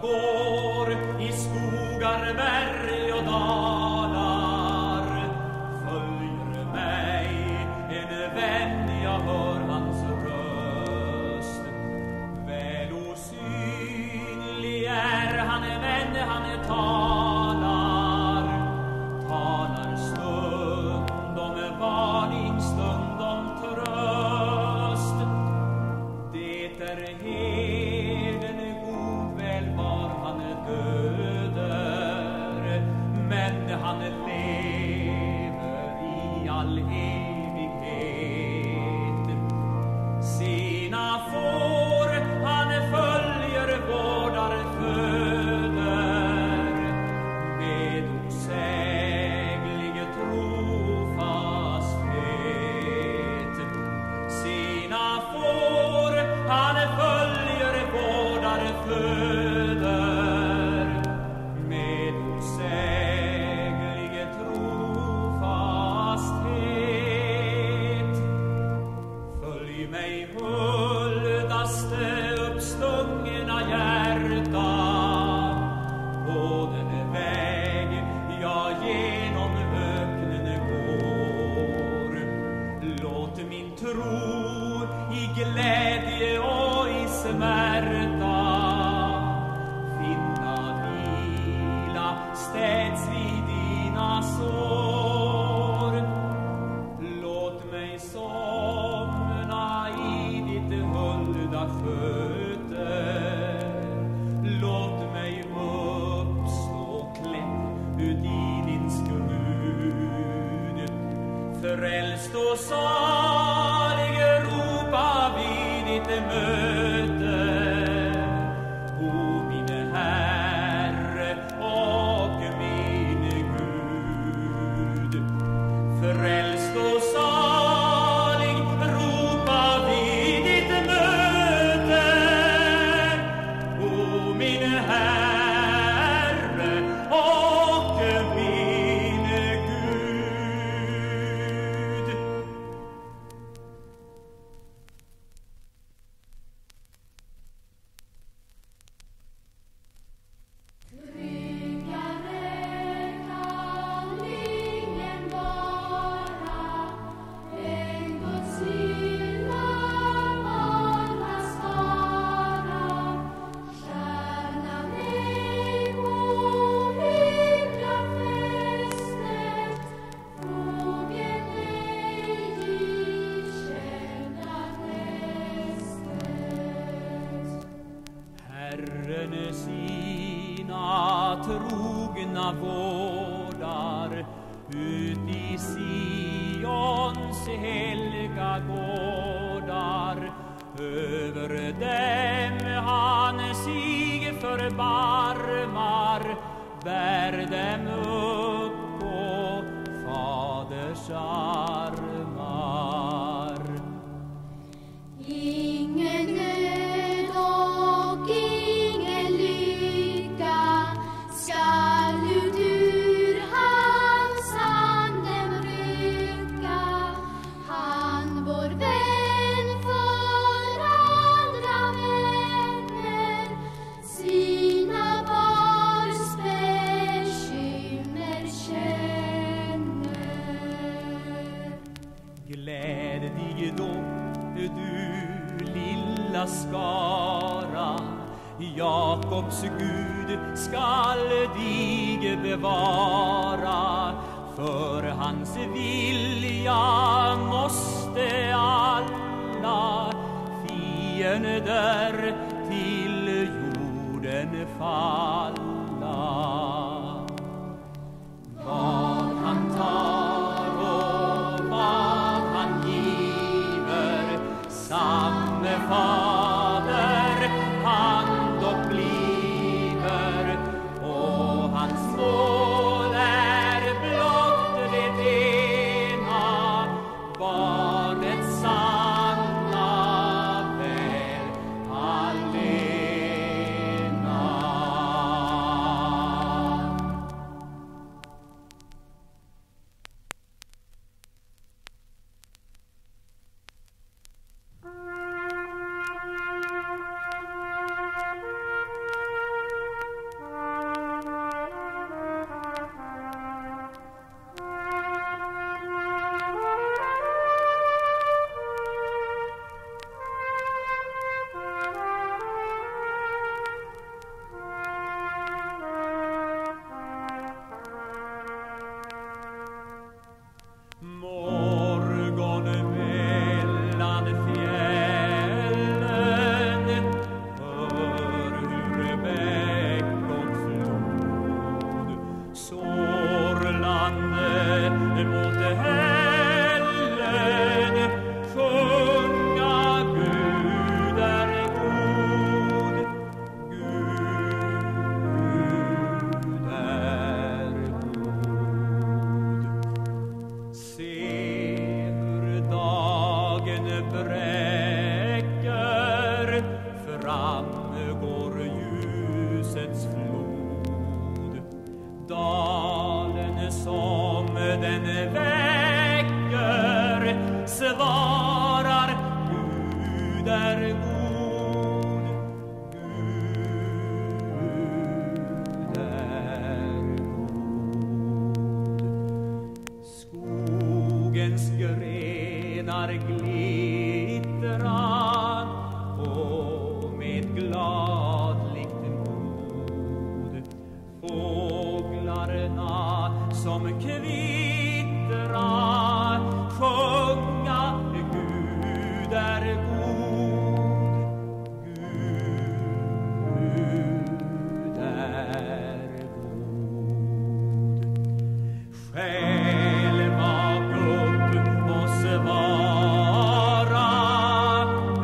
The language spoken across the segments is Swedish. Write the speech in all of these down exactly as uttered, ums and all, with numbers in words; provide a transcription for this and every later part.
går i skogar, berg och dalar. Följer mig en vän, jag hör hans röst. Väl osynlig är han, men han talar. Talar stund om varning, stund om tröst. Det är heden god, väl var han döder, men han lever i all evighet. Sina får han följer, vårdar, föder med osäglig trofasthet. Sina får han följer, vårdar, föder med osäglig trofasthet. Följ mig, huldaste uppstungna hjärta, på den väg jag genom öknen går. Låt min tro i glädje och i smärta finna vila städs vid dina sår. Låt mig somna i ditt hulda fötter. Låt mig uppstå klädd ut i din skrud. Frälst och salig ropa vid ditt möte, o min Herre och min Gud. Frälst och salig ropa vid ditt möte, o min Herre och min Gud. Herren sina trogna vårdar ut i Sions helga gårdar. Över dem han sig förbarmar, bär dem upp på faders armar. Ingen nöd och ingen lycka skall ut ur hans handen rycka. Han vår vän för andra vänner, sina barns bekymmer känner. Gläd dig då, du lilla skara, Jakobs Gud skall dig bevara. För hans vilja måste alla fiender till jorden falla. Vad han tar och vad han giver, samme fader han dock bliver, och hans mål är blott det ena, barnets sanna väl allena. svarar, Gud är god, Gud är god. Skogens grenar glittrar och med gladligt mod fåglarna som kvittrar sjunga, Gud är god, Gud är god. Själ vak upp och svara,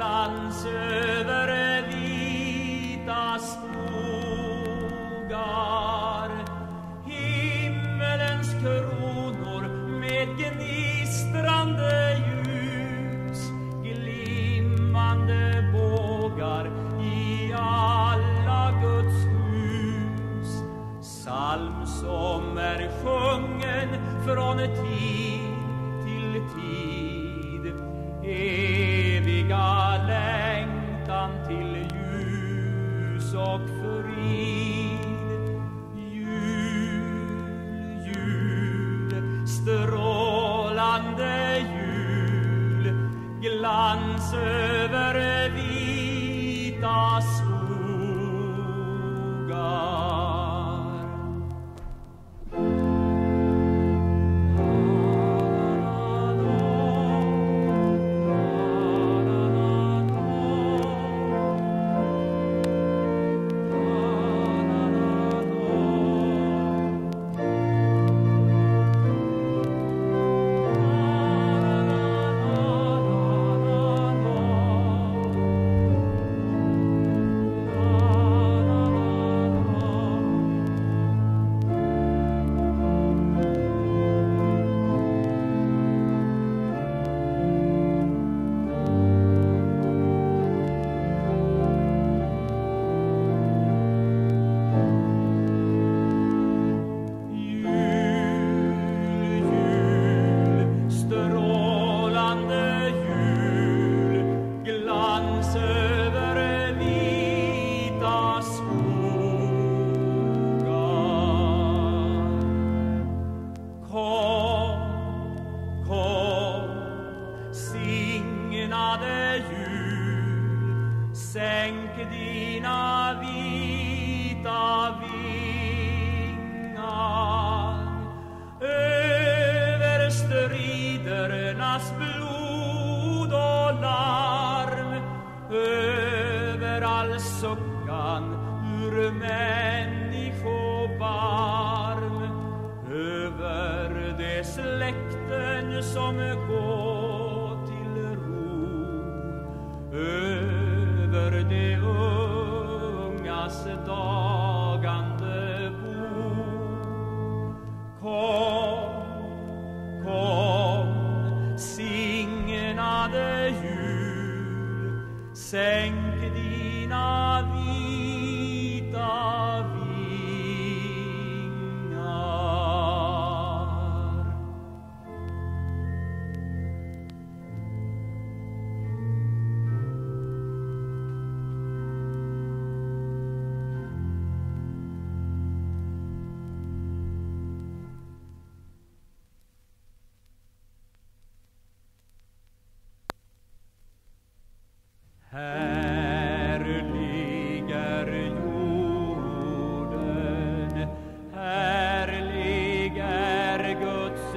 glans över vita skogar, himmelens kronor med gnistrande ljus, glimmande bågar i alla Guds hus. Psalm som är sjungen från tid till tid, eviga längtan till ljus och frid. Jul, jul, strålande jul, glans över vita skogar. Härlig är jorden, härlig är Guds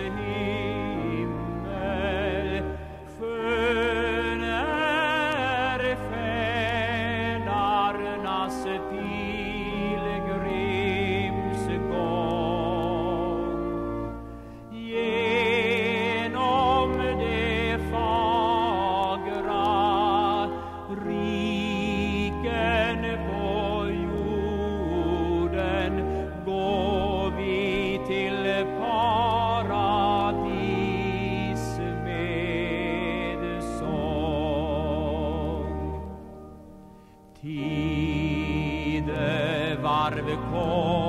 himmel, skön är fädernas pilgrimsgång. Genom det fagra riken på jorden går vi till paradis med sång. Tidevarv kom